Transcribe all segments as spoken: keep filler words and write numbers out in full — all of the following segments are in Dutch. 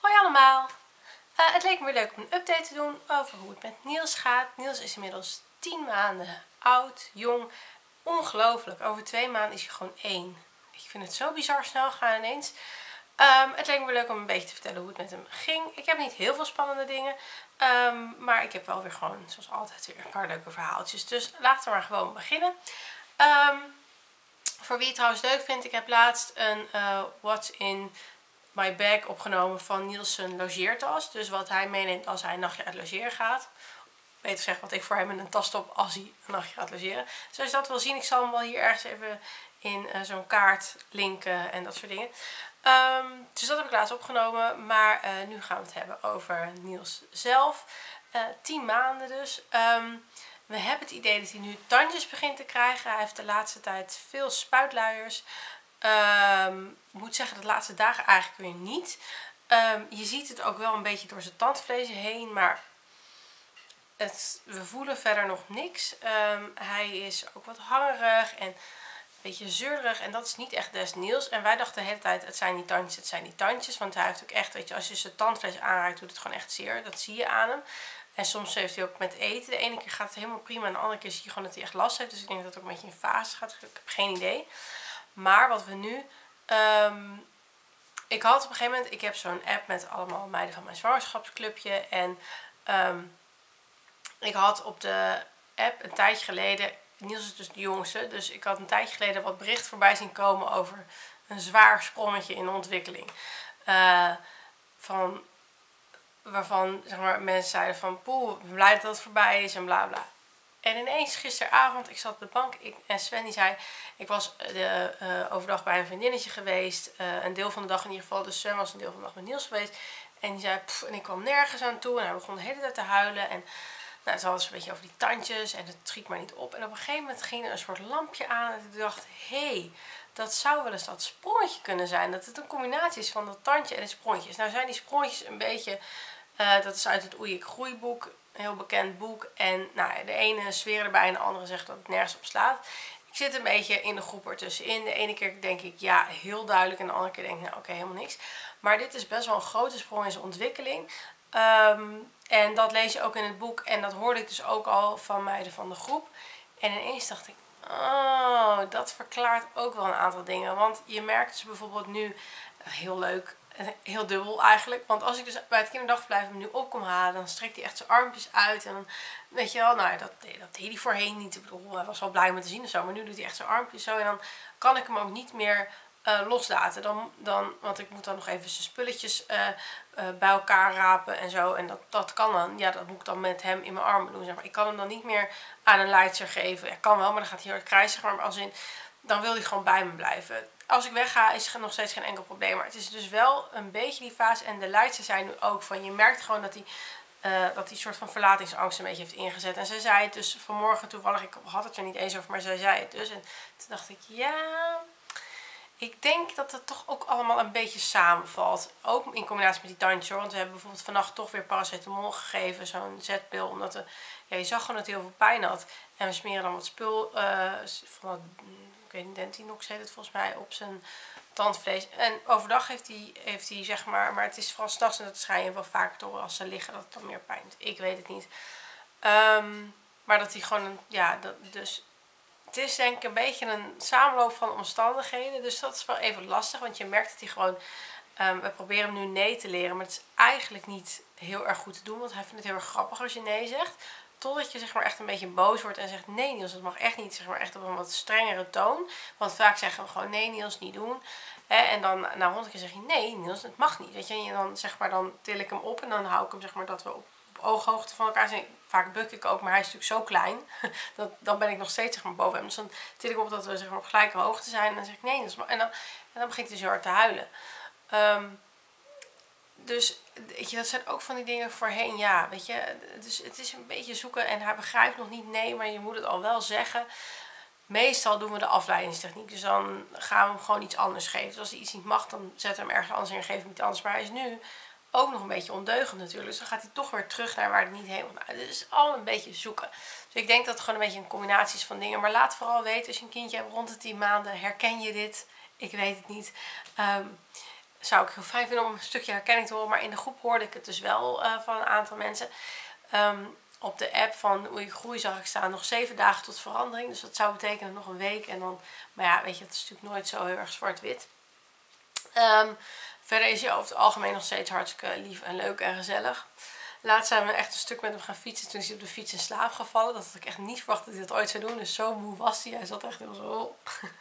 Hoi allemaal! Uh, het leek me weer leuk om een update te doen over hoe het met Niels gaat. Niels is inmiddels tien maanden oud, jong. Ongelooflijk, over twee maanden is hij gewoon één. Ik vind het zo bizar snel gaan ineens. Um, het leek me weer leuk om een beetje te vertellen hoe het met hem ging. Ik heb niet heel veel spannende dingen. Um, maar ik heb wel weer gewoon, zoals altijd, weer een paar leuke verhaaltjes. Dus laten we maar gewoon beginnen. Um, voor wie het trouwens leuk vindt, ik heb laatst een uh, What's in My Bag opgenomen van Niels' logeertas. Dus wat hij meeneemt als hij een nachtje uit logeren gaat. Beter gezegd wat ik voor hem in een tas stop als hij een nachtje gaat logeren. Dus als je dat wil zien, ik zal hem wel hier ergens even in uh, zo'n kaart linken en dat soort dingen. Um, dus dat heb ik laatst opgenomen. Maar uh, nu gaan we het hebben over Niels zelf. Uh, tien maanden dus. Um, we hebben het idee dat hij nu tandjes begint te krijgen. Hij heeft de laatste tijd veel spuitluiers. Um, ik moet zeggen, de laatste dagen eigenlijk weer niet. Um, je ziet het ook wel een beetje door zijn tandvlees heen, maar het, we voelen verder nog niks. Um, hij is ook wat hangerig en een beetje zeurderig en dat is niet echt des Niels. En wij dachten de hele tijd, het zijn niet tandjes, het zijn niet tandjes. Want hij heeft ook echt, weet je, als je zijn tandvlees aanraakt, doet het gewoon echt zeer. Dat zie je aan hem. En soms heeft hij ook met eten. De ene keer gaat het helemaal prima en de andere keer zie je gewoon dat hij echt last heeft. Dus ik denk dat het ook een beetje in fase gaat. Ik heb geen idee. Maar wat we nu... Um, ik had op een gegeven moment... Ik heb zo'n app met allemaal meiden van mijn zwangerschapsclubje. En um, ik had op de app een tijdje geleden... Niels is dus de jongste. Dus ik had een tijdje geleden wat bericht voorbij zien komen over een zwaar sprongetje in de ontwikkeling. Uh, van, waarvan zeg maar, mensen zeiden van... Poeh, ik ben blij dat dat voorbij is en bla bla. En ineens gisteravond, ik zat op de bank ik, en Sven die zei... Ik was de, uh, overdag bij een vriendinnetje geweest. Uh, een deel van de dag in ieder geval. Dus Sven was een deel van de dag met Niels geweest. En die zei, pff, en ik kwam nergens aan toe. En hij begon de hele tijd te huilen. En nou, het was een beetje over die tandjes. En het schiet maar niet op. En op een gegeven moment ging er een soort lampje aan. En ik dacht, hé, hey, dat zou wel eens dat sprongetje kunnen zijn. Dat het een combinatie is van dat tandje en de sprongetjes. Nou zijn die sprongetjes een beetje... Uh, dat is uit het Oei ik groeiboek. Een heel bekend boek. En nou, de ene zweert erbij en de andere zegt dat het nergens op slaat. Ik zit een beetje in de groep ertussenin. De ene keer denk ik ja, heel duidelijk. En de andere keer denk ik nou oké, okay, helemaal niks. Maar dit is best wel een grote sprong in zijn ontwikkeling. Um, en dat lees je ook in het boek. En dat hoorde ik dus ook al van meiden van de groep. En ineens dacht ik, oh, dat verklaart ook wel een aantal dingen. Want je merkt dus bijvoorbeeld nu, heel leuk... Heel dubbel eigenlijk. Want als ik dus bij het kinderdagverblijf hem nu op kom halen, dan strekt hij echt zijn armpjes uit. En dan, weet je wel, nou dat, dat deed hij voorheen niet. Ik bedoel, hij was wel blij om het te zien of zo. Maar nu doet hij echt zijn armpjes zo. En dan kan ik hem ook niet meer uh, loslaten. Dan, dan, want ik moet dan nog even zijn spulletjes uh, uh, bij elkaar rapen en zo. En dat, dat kan dan. Ja, dat moet ik dan met hem in mijn armen doen. Zeg maar. Ik kan hem dan niet meer aan een leidster geven. Ja, kan wel, maar dan gaat hij heel hard krijsen. Maar als in, dan wil hij gewoon bij me blijven. Als ik wegga is er nog steeds geen enkel probleem. Maar het is dus wel een beetje die fase. En de leidsters zijn nu ook van. Je merkt gewoon dat hij uh, dat die soort van verlatingsangst een beetje heeft ingezet. En zij zei het dus vanmorgen toevallig. Ik had het er niet eens over. Maar zij zei het dus. En toen dacht ik ja. Ik denk dat het toch ook allemaal een beetje samenvalt. Ook in combinatie met die tandjes hoor. Want we hebben bijvoorbeeld vannacht toch weer paracetamol gegeven. Zo'n zetpil. Omdat we, ja, je zag gewoon dat hij heel veel pijn had. En we smeren dan wat spul. Uh, van wat, ik weet niet, Dentinox heet het volgens mij, op zijn tandvlees. En overdag heeft hij, heeft hij zeg maar, maar het is vooral 's nachts en dat schijn je wel vaker door als ze liggen dat het dan meer pijn doet. Ik weet het niet. Um, maar dat hij gewoon, ja, dat, dus het is denk ik een beetje een samenloop van omstandigheden. Dus dat is wel even lastig, want je merkt dat hij gewoon, um, we proberen hem nu nee te leren, maar het is eigenlijk niet heel erg goed te doen, want hij vindt het heel erg grappig als je nee zegt. Totdat je zeg maar echt een beetje boos wordt en zegt nee Niels, dat mag echt niet, zeg maar echt op een wat strengere toon. Want vaak zeggen we gewoon nee Niels, niet doen. Hè? En dan na honderd keer zeg je nee Niels, het mag niet. Weet je? En dan zeg maar dan til ik hem op en dan hou ik hem zeg maar dat we op, op ooghoogte van elkaar zijn. Vaak buk ik ook, maar hij is natuurlijk zo klein. dat, dan ben ik nog steeds zeg maar boven hem. Dus dan til ik op dat we zeg maar op gelijke hoogte zijn en dan zeg ik nee Niels. En dan, en dan begint hij zo hard te huilen. Um, Dus weet je, dat zijn ook van die dingen voorheen. Ja, weet je, dus het is een beetje zoeken. En hij begrijpt nog niet nee, maar je moet het al wel zeggen. Meestal doen we de afleidingstechniek. Dus dan gaan we hem gewoon iets anders geven. Dus als hij iets niet mag, dan zetten we hem ergens anders in en geven hem iets anders. Maar hij is nu ook nog een beetje ondeugend natuurlijk. Dus dan gaat hij toch weer terug naar waar hij niet heen wil. Nou, dus het is al een beetje zoeken. Dus ik denk dat het gewoon een beetje een combinatie is van dingen. Maar laat vooral weten, als je een kindje hebt rond de tien maanden, herken je dit? Ik weet het niet. Um, zou ik heel fijn vinden om een stukje herkenning te horen. Maar in de groep hoorde ik het dus wel uh, van een aantal mensen. Um, op de app van Hoe Ik Groei zag ik staan nog zeven dagen tot verandering. Dus dat zou betekenen nog een week. En dan, maar ja, weet je, het is natuurlijk nooit zo heel erg zwart-wit. Um, verder is hij over het algemeen nog steeds hartstikke lief en leuk en gezellig. Laatst zijn we echt een stuk met hem gaan fietsen. Toen is hij op de fiets in slaap gevallen. Dat had ik echt niet verwacht dat hij dat ooit zou doen. Dus zo moe was hij. Hij zat echt heel zo...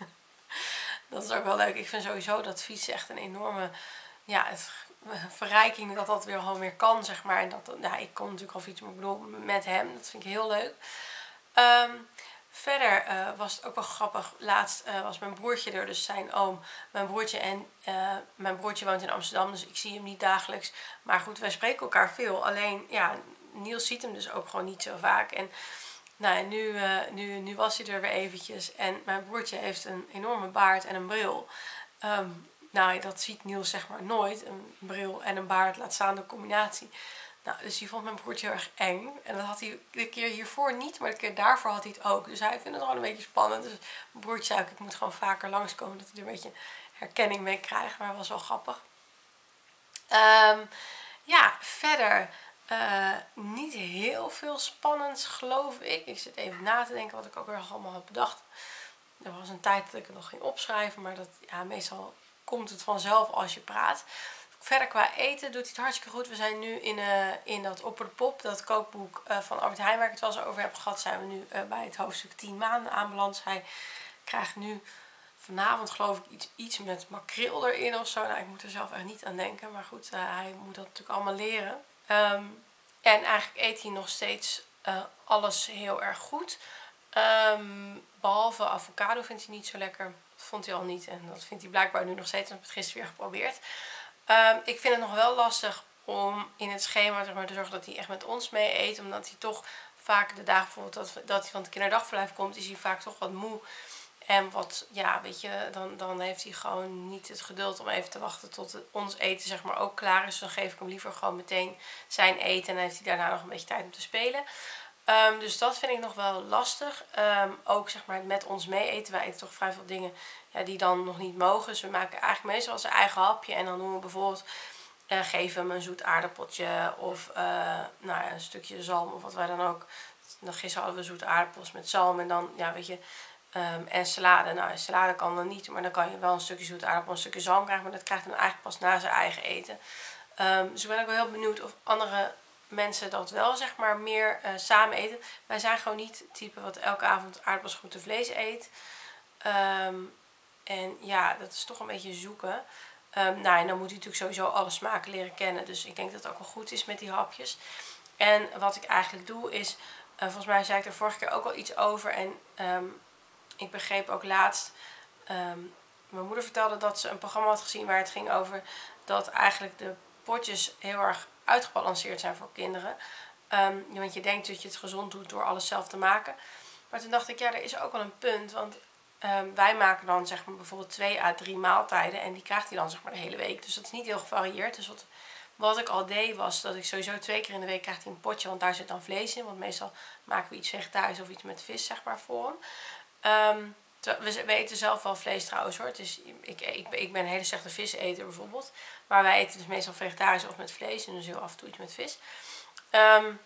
Dat is ook wel leuk. Ik vind sowieso dat fietsen echt een enorme ja, het, verrijking. Dat dat weer gewoon weer kan, zeg maar. En dat, ja, ik kon natuurlijk al fietsen, maar ik bedoel met hem. Dat vind ik heel leuk. Um, verder uh, was het ook wel grappig. Laatst uh, was mijn broertje er, dus zijn oom. Mijn broertje en uh, mijn broertje woont in Amsterdam, dus ik zie hem niet dagelijks. Maar goed, wij spreken elkaar veel. Alleen, ja, Niels ziet hem dus ook gewoon niet zo vaak. En nou ja, nu, uh, nu, nu was hij er weer eventjes. En mijn broertje heeft een enorme baard en een bril. Um, nou, dat ziet Niels zeg maar nooit. Een bril en een baard, laat staan de combinatie. Nou, dus die vond mijn broertje heel erg eng. En dat had hij de keer hiervoor niet, maar de keer daarvoor had hij het ook. Dus hij vindt het gewoon een beetje spannend. Dus mijn broertje zei ook, ik moet gewoon vaker langskomen, dat hij er een beetje herkenning mee krijgt. Maar dat was wel grappig. Um, ja, verder... Uh, niet heel veel spannends, geloof ik. Ik zit even na te denken wat ik ook weer allemaal had bedacht. Er was een tijd dat ik het nog ging opschrijven, maar dat, ja, meestal komt het vanzelf als je praat. Verder qua eten doet hij het hartstikke goed. We zijn nu in, uh, in dat Op de Pop, dat kookboek uh, van Albert Heijn, waar ik het wel eens over heb gehad, zijn we nu uh, bij het hoofdstuk tien maanden aanbeland. Hij krijgt nu vanavond geloof ik iets, iets met makreel erin of zo. Nou, ik moet er zelf echt niet aan denken, maar goed, uh, hij moet dat natuurlijk allemaal leren. Um, en eigenlijk eet hij nog steeds uh, alles heel erg goed. Um, behalve avocado vindt hij niet zo lekker. Dat vond hij al niet. En dat vindt hij blijkbaar nu nog steeds. Ik heb het gisteren weer geprobeerd. Um, ik vind het nog wel lastig om in het schema zeg maar, te zorgen dat hij echt met ons mee eet. Omdat hij toch vaak de dagen bijvoorbeeld dat, dat hij van het kinderdagverblijf komt, is hij vaak toch wat moe. En wat, ja, weet je, dan, dan heeft hij gewoon niet het geduld om even te wachten tot het, ons eten zeg maar ook klaar is. Dus dan geef ik hem liever gewoon meteen zijn eten en dan heeft hij daarna nog een beetje tijd om te spelen. Um, dus dat vind ik nog wel lastig. Um, ook zeg maar met ons mee eten. Wij eten toch vrij veel dingen ja, die dan nog niet mogen. Dus we maken eigenlijk meestal zijn eigen hapje. En dan doen we bijvoorbeeld, uh, geven hem een zoet aardappeltje of uh, nou ja, een stukje zalm of wat wij dan ook. Dan gisteren hadden we zoete aardappels met zalm en dan, ja, weet je... Um, en salade. Nou, salade kan dan niet, maar dan kan je wel een stukje zoete aardappel, een stukje zalm krijgen. Maar dat krijgt hij dan eigenlijk pas na zijn eigen eten. Um, dus ik ben ook wel heel benieuwd of andere mensen dat wel, zeg maar, meer uh, samen eten. Wij zijn gewoon niet het type wat elke avond aardappels, groente, vlees eet. Um, en ja, dat is toch een beetje zoeken. Um, nou, en dan moet hij natuurlijk sowieso alle smaken leren kennen. Dus ik denk dat het ook wel goed is met die hapjes. En wat ik eigenlijk doe is, uh, volgens mij zei ik er vorige keer ook al iets over. En um, ik begreep ook laatst, um, mijn moeder vertelde dat ze een programma had gezien waar het ging over dat eigenlijk de potjes heel erg uitgebalanceerd zijn voor kinderen. Um, want je denkt dat je het gezond doet door alles zelf te maken. Maar toen dacht ik, ja, er is ook wel een punt. Want um, wij maken dan zeg maar bijvoorbeeld twee à drie maaltijden. En die krijgt hij dan zeg maar de hele week. Dus dat is niet heel gevarieerd. Dus wat, wat ik al deed was dat ik sowieso twee keer in de week krijgt hij een potje. Want daar zit dan vlees in. Want meestal maken we iets vegetarisch of iets met vis zeg maar voor hem. Um, we, we eten zelf wel vlees trouwens hoor. Dus ik, ik, ik ben een hele slechte viseter bijvoorbeeld. Maar wij eten dus meestal vegetarisch of met vlees. En dus heel af en toe iets met vis. Um,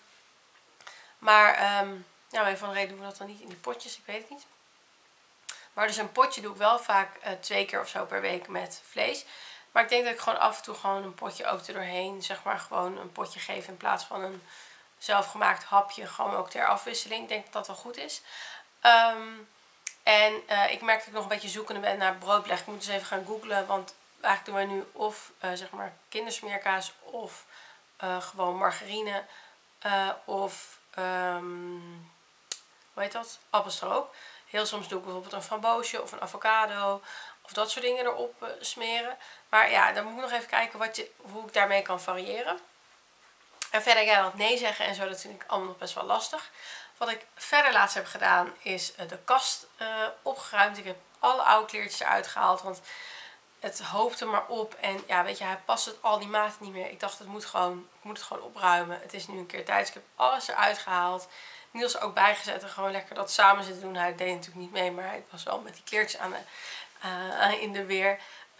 maar um, ja, een van de reden doen we dat dan niet in die potjes. Ik weet het niet. Maar dus een potje doe ik wel vaak uh, twee keer of zo per week met vlees. Maar ik denk dat ik gewoon af en toe gewoon een potje ook er doorheen. Zeg maar gewoon een potje geef in plaats van een zelfgemaakt hapje. Gewoon ook ter afwisseling. Ik denk dat dat wel goed is. Um, En uh, ik merk dat ik nog een beetje zoekende ben naar broodbeleg. Ik moet dus even gaan googlen. Want eigenlijk doen wij nu of uh, zeg maar kindersmeerkaas of uh, gewoon margarine. Uh, of um, hoe heet dat? Appelstroop. Heel soms doe ik bijvoorbeeld een framboosje of een avocado. Of dat soort dingen erop uh, smeren. Maar ja, dan moet ik nog even kijken wat je, hoe ik daarmee kan variëren. En verder, ja, dat nee zeggen en zo, dat vind ik allemaal nog best wel lastig. Wat ik verder laatst heb gedaan is de kast uh, opgeruimd. Ik heb alle oude kleertjes eruit gehaald, want het hoopte maar op. En ja, weet je, hij past het al die maten niet meer. Ik dacht, het moet gewoon, ik moet het gewoon opruimen. Het is nu een keer tijd, dus ik heb alles eruit gehaald. Niels er ook bijgezet en gewoon lekker dat samen zitten doen. Hij deed natuurlijk niet mee, maar hij was wel met die kleertjes aan de, uh, in de weer.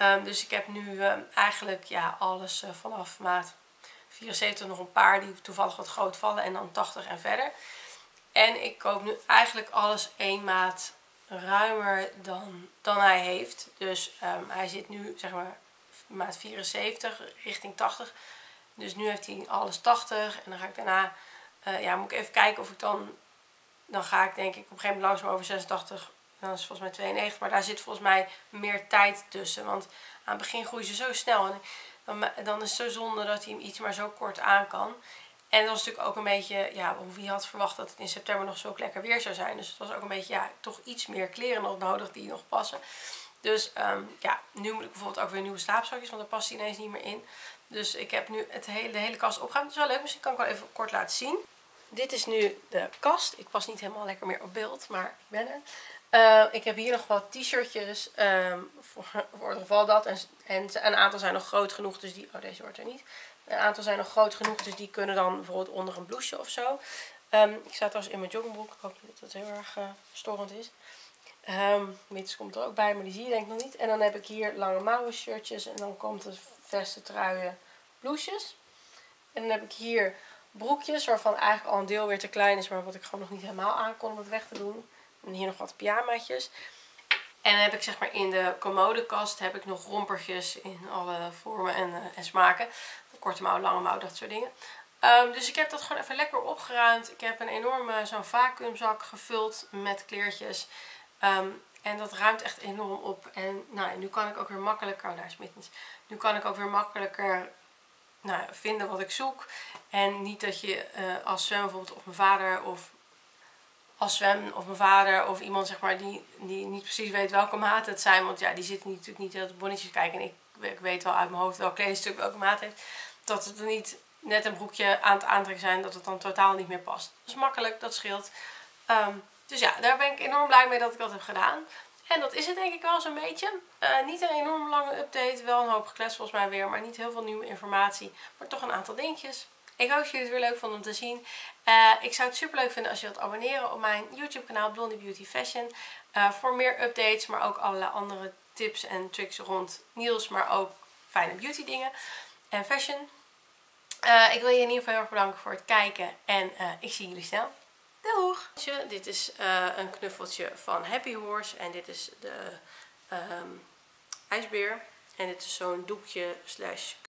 Um, dus ik heb nu um, eigenlijk ja, alles uh, vanaf maat vierenzeventig nog een paar die toevallig wat groot vallen. En dan tachtig en verder. En ik koop nu eigenlijk alles één maat ruimer dan, dan hij heeft. Dus um, hij zit nu zeg maar maat vierenzeventig richting tachtig. Dus nu heeft hij alles tachtig. En dan ga ik daarna, uh, ja moet ik even kijken of ik dan, dan ga ik denk ik op een gegeven moment langzaam over zesentachtig. Dan is het volgens mij tweeënnegentig. Maar daar zit volgens mij meer tijd tussen. Want aan het begin groeien ze zo snel. En dan, dan is het zo zonde dat hij hem iets maar zo kort aan kan. En dat was natuurlijk ook een beetje, ja, wie had verwacht dat het in september nog zo lekker weer zou zijn. Dus het was ook een beetje, ja, toch iets meer kleren nog nodig die nog passen. Dus um, ja, nu moet ik bijvoorbeeld ook weer nieuwe slaapzakjes, want daar past hij ineens niet meer in. Dus ik heb nu het hele, de hele kast opgeruimd. Dat is wel leuk, misschien kan ik wel even kort laten zien. Dit is nu de kast. Ik pas niet helemaal lekker meer op beeld, maar ik ben er. Uh, ik heb hier nog wat t-shirtjes um, voor, voor het geval dat. En, en een aantal zijn nog groot genoeg, dus die... Oh, deze hoort er niet. Een aantal zijn nog groot genoeg, dus die kunnen dan bijvoorbeeld onder een blouseje of zo. Um, ik sta trouwens in mijn joggingbroek. Ik hoop niet dat het heel erg uh, storend is. Um, Mits komt er ook bij, maar die zie je denk ik nog niet. En dan heb ik hier lange mouwen shirtjes. En dan komt het vesten, truien, blouses. En dan heb ik hier broekjes, waarvan eigenlijk al een deel weer te klein is. Maar wat ik gewoon nog niet helemaal aan kon om het weg te doen. En hier nog wat pyjamaatjes. En dan heb ik zeg maar in de commodekast heb ik nog rompertjes in alle vormen en, uh, en smaken. Korte mouw, lange mouw, dat soort dingen. Um, dus ik heb dat gewoon even lekker opgeruimd. Ik heb een enorme zo'n vacuümzak gevuld met kleertjes. Um, en dat ruimt echt enorm op. En nou, nu kan ik ook weer makkelijker... Oh, daar is mittens. Nu kan ik ook weer makkelijker nou, vinden wat ik zoek. En niet dat je uh, als zwem bijvoorbeeld of mijn vader of... als zwem of mijn vader of iemand zeg maar die, die niet precies weet welke maat het zijn. Want ja, die zitten natuurlijk niet heel de bonnetjes kijken. En ik, ik weet wel uit mijn hoofd welk kledingstuk welke maat heeft. Dat het er niet net een broekje aan het aantrekken zijn. Dat het dan totaal niet meer past. Dat is makkelijk, dat scheelt. Um, dus ja, daar ben ik enorm blij mee dat ik dat heb gedaan. En dat is het denk ik wel zo'n beetje. Uh, niet een enorm lange update. Wel een hoop geklets volgens mij weer. Maar niet heel veel nieuwe informatie. Maar toch een aantal dingetjes. Ik hoop dat jullie het weer leuk vonden om te zien. Uh, ik zou het super leuk vinden als je wilt abonneren op mijn YouTube kanaal Blondie Beauty Fashion. Uh, voor meer updates, maar ook allerlei andere tips en tricks rond Niels. Maar ook fijne beauty dingen en fashion. Uh, ik wil je in ieder geval heel erg bedanken voor het kijken. En uh, ik zie jullie snel. Doeg! Dit is uh, een knuffeltje van Happy Horse. En dit is de um, ijsbeer. En dit is zo'n doekje slash